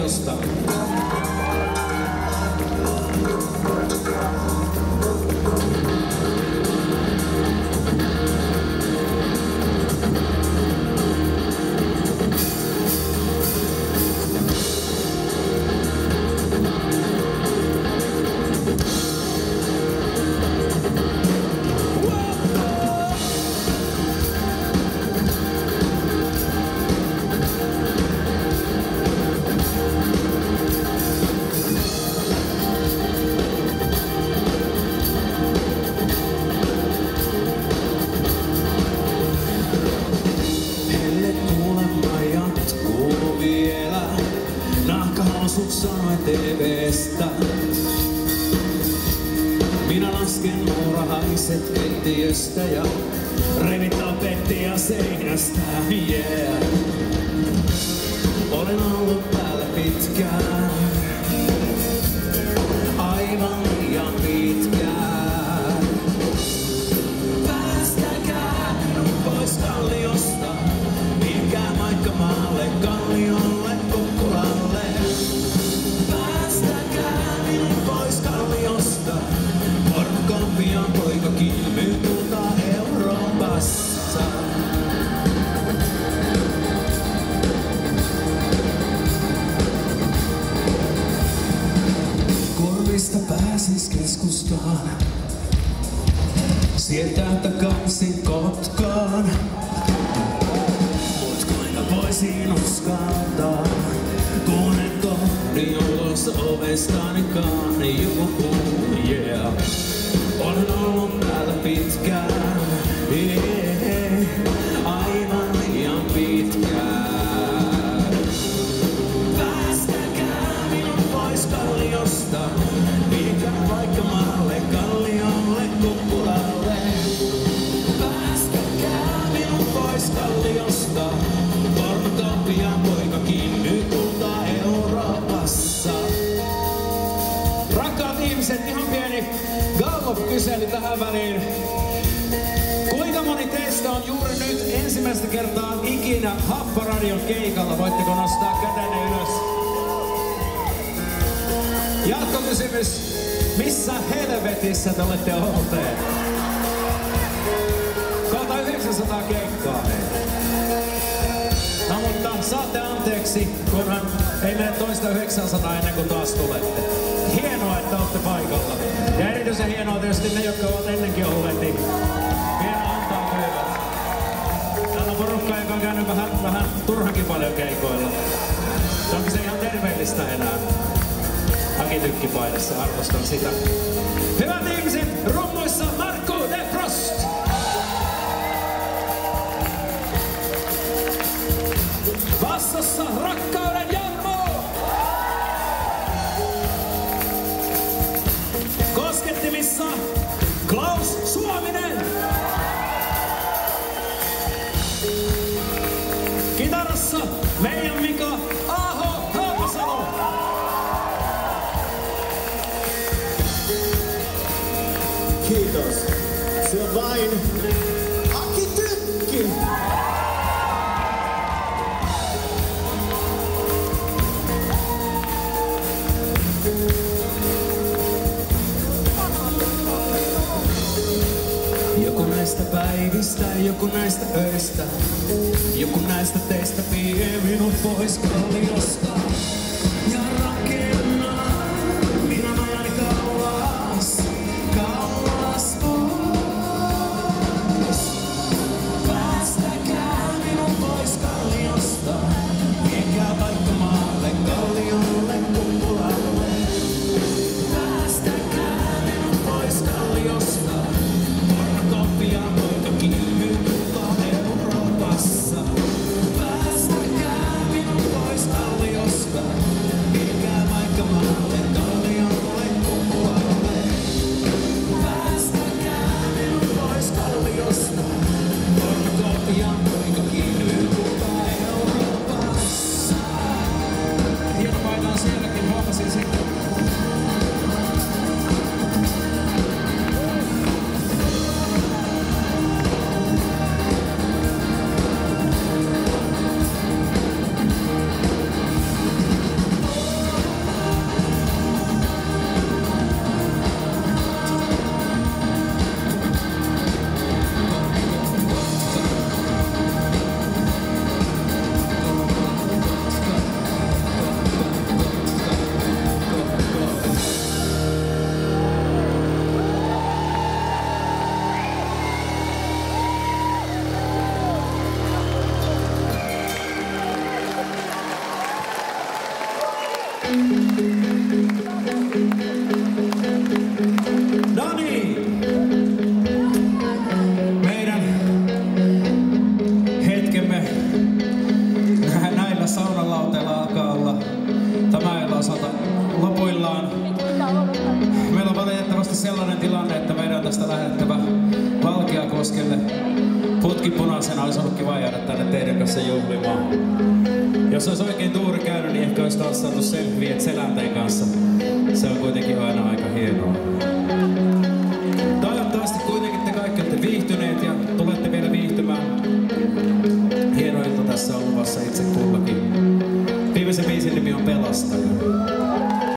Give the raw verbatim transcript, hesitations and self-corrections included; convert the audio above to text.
Kalliosta. T V:stä. Minä lasken muurahaiset keittiöstä ja revit tapettia seinästä, yeah. Olen ollut täällä pitkään, aivan liian pitkään. Päästäkää minut pois Kalliosta, viekää Maikkamaalle, Kalliolle, Kukkulalle. Päästäkää minut pois Kalliosta, Porkkapian poika kilpyy tulta Euroopassa. Korvista pääsis keskustaan, sieltä takaisin Kotkaan. Mut kuinka voisin uskaltaa, kun et kohdi ulos ovestanikaan joku, yeah. Olen ollut täällä pitkään, yeah, aivan liian pitkään. Päästäkää minut pois Kalliosta, viekää Maikkamaalle, Kalliolle, Kukkulalle. Päästäkää minut pois Kalliosta, Porkkapian poika kiinny kultaa Euroopassa. Rakkaat ihmiset, ihan pieni Gallup-kysely tähän väliin. Kuinka moni teistä on juuri nyt ensimmäistä kertaa ikinä Happoradion keikalla? Voitteko nostaa kätenne ylös? Jatkokysymys. Missä helvetissä te olette olleet? Kohta yhdeksänsataa keikkaa. No mutta saatte anteeksi, kunhan ei mene toista yhdeksänsataa ennen kuin taas tulette. Hienoa, että olette paikalla. Ja erityisen hienoa tietysti ne, jotka ovat ennenkin olleet, niin hienoa antaa köyvät. Täällä on porukka, joka on käynyt vähän, vähän turhankin paljon keikoilla. Onko se ihan terveellistä enää? Hakitykkipaidassa, arvostan sitä. Hyvät ihmiset, rummuissa Markku De Frost! Vastassa Rakkauden Jarmo! Koskettimissa Klaus Suominen! Kitarassa meidän Mika Aho Haapasalo! Kiitos. Se on vain Aki Tykki! Joku näistä päivistä, joku näistä öistä, joku näistä teistä vie minut pois Kalliosta. Ja rakennan minä majani kauas, kauas pois. Päästäkää minut pois Kalliosta, viekää Maikkamaalle, Kalliolle, Kukkulalle. Päästäkää minut pois Kalliosta, Porkkapian poika kiinny tulta Euroopassa. Päästäkää minut pois Kalliosta, viekää valitettavasti sellainen tilanne, että meidän on tästä lähdettävä Valkeakoskelle. Putki punaisena, olisi ollut kiva jäädä tänne teidän kanssa juhlimaan. Jos olisi oikein tuuri käynyt, niin ehkä olisi taas saatu selviet Selänteen kanssa. Se on kuitenkin